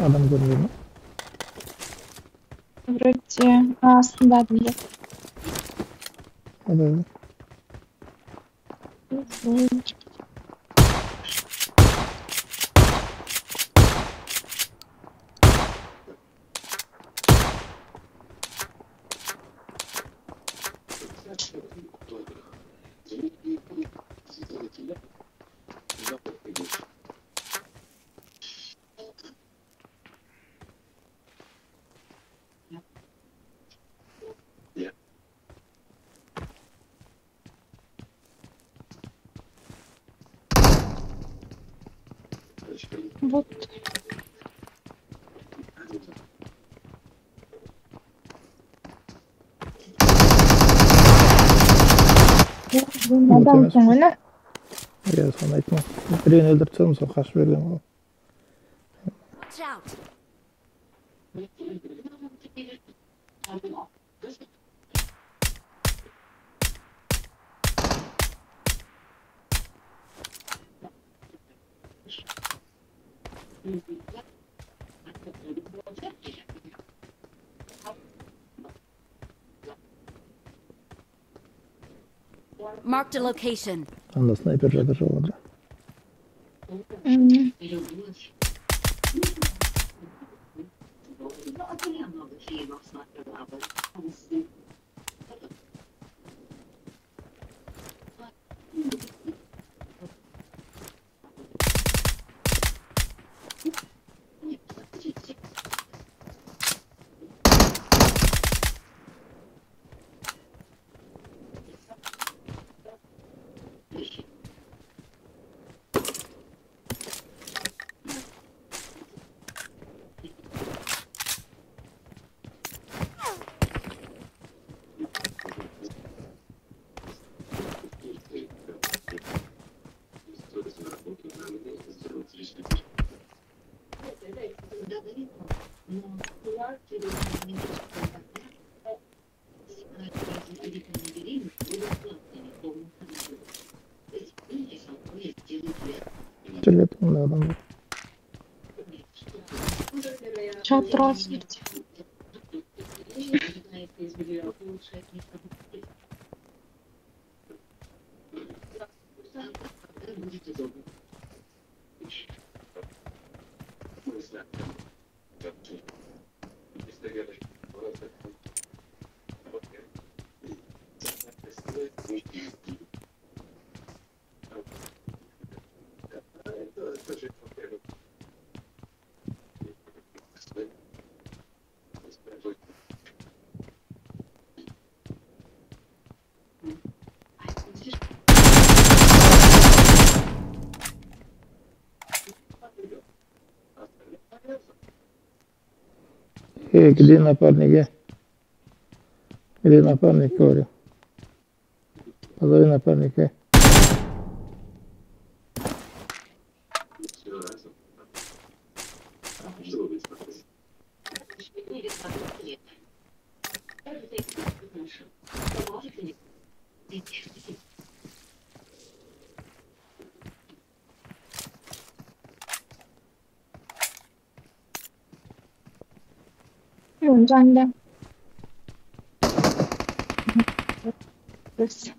Adam görmüyor mu? Вроде астында değil. Hadi. Вот. Adamsın öyle. Ya sana aytma. Birini öldürtsem sonra kaçıp vereceğim. Watch out! Marked a location. Anda sniper radar orada. Çölet onda adam var. Çatıra смерти. Где напарники? Где напарник, говорю? Позови напарника. Önce Burası.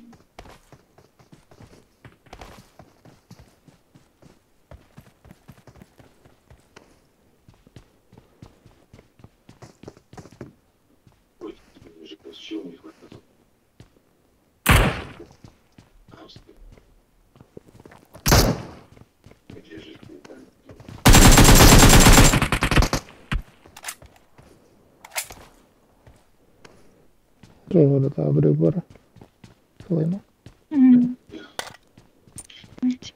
Sonra da buraya bara. Kolayma. Evet.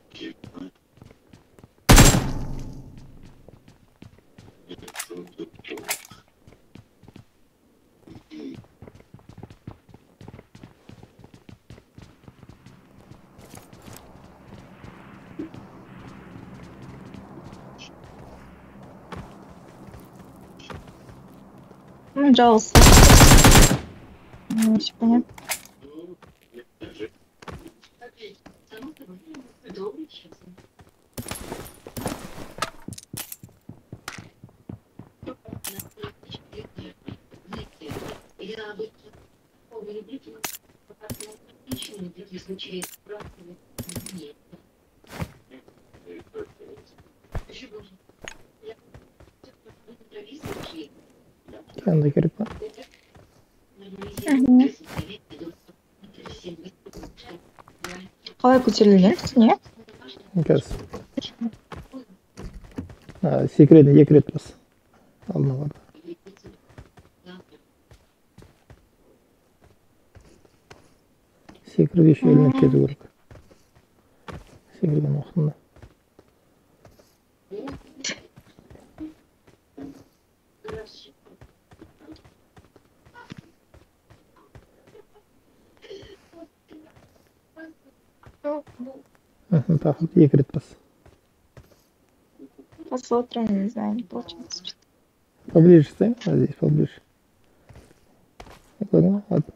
Пожалуйста. Очень понятно. Kendi gerek var. Мгм. Қалай көтерілген не? Gaz. Секрет, екі рет бас. Алдына барды. Секіріп еще ілініп кету керек. Секірген уақытында. Тағы екі рет бас. Посмотрим, не знаю, не получится. Поближе ставим, а здесь поближе. Ладно, ладно.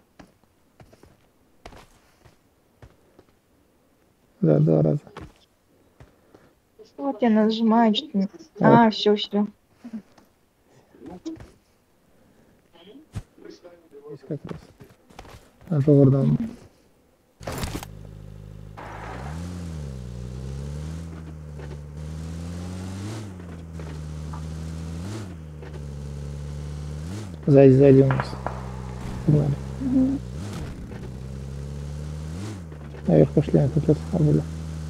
Да, 2 раза. Вот я нажимаю, что-то не... Вот. все, все. Здесь как раз. Жоғарыдан. Сзади у нас. Погнали. Наверх пошли, а как раз обули.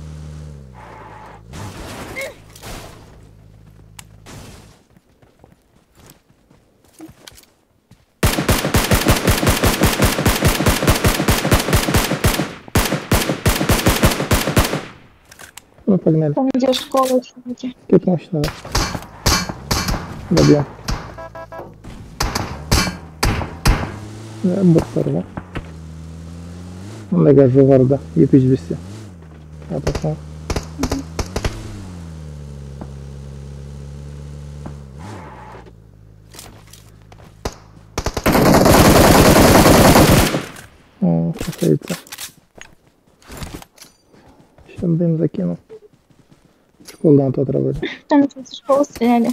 Ну, погнали. Там где школа, чуваки. Кит мощно. Добьем. Да, бұрттарға. Мұндай газ жоғарыда 200-200. Атасың. Красавица. Еще дым закинул. Школдан тот работает. Там из школы стреляли.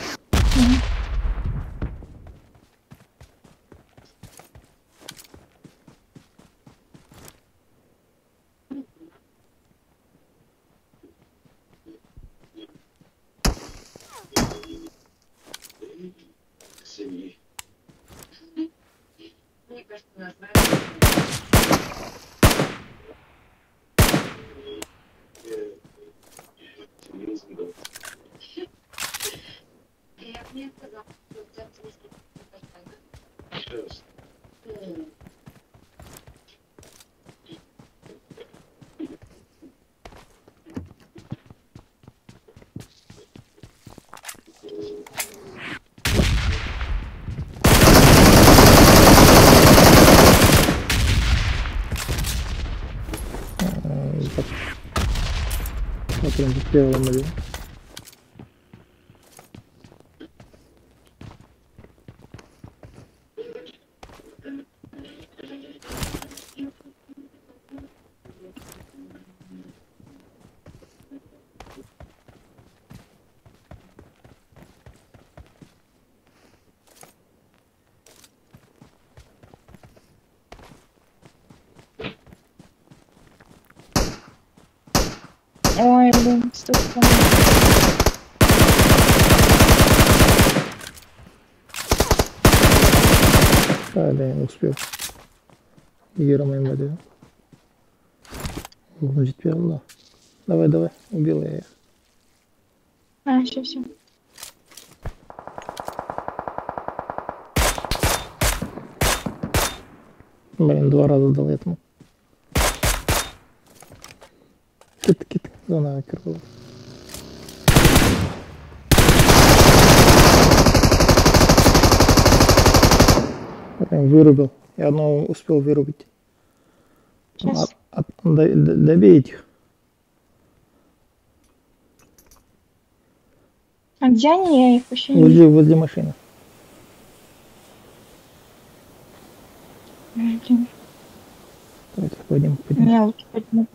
Смотрим, первого мобила. Ой, блин, что там? Да, не успел. Ермаем воды. Жетпей қалды. Давай, убил я их. Все. Блин, 2 раза дал этому. Кит, зона кирпала. Вырубил. Я одного успел вырубить. Сейчас. Добейте их. А где они? Я их вообще не вижу. Возле машины. Блин, Давайте пойдем. меня лучше поднимать.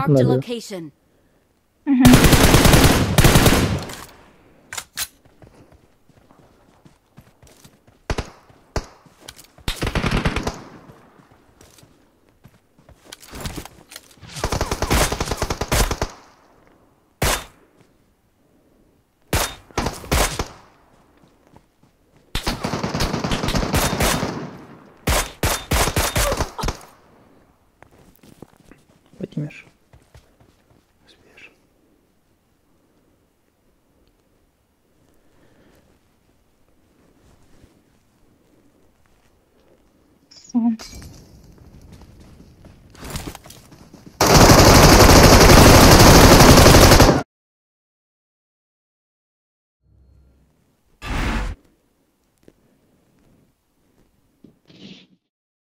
Marked a Nerede? location. Владимир. Сбер. Сон.